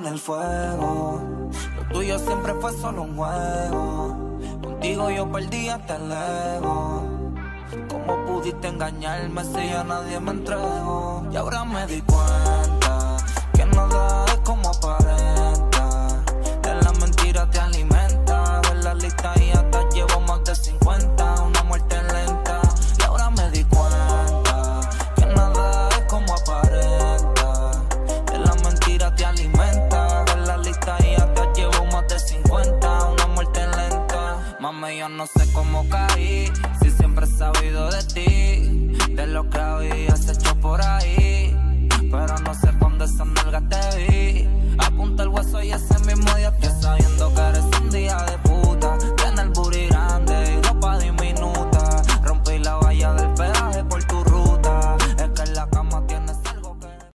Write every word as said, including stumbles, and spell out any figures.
en el fuego. Lo tuyo siempre fue solo un juego. Contigo yo perdí hasta el ego. ¿Cómo pudiste engañarme si ya nadie me entregó? Y ahora me di cuenta que nada es como aparenta. De la mentira te alimenta. Ver la lista y hasta llevo más de cincuenta. Una muerte lenta. Y ahora me di cuenta que nada es como aparenta. De la mentira te alimenta. Ver la lista y hasta llevo más de cincuenta. Una muerte lenta. Mami, yo no sé cómo caí. Si siempre he sabido de ti, de lo que habías hecho por ahí. Pero no sé cuándo esa nalga te vi. Apunta el hueso y ese mismo día estoy sabiendo que eres un día de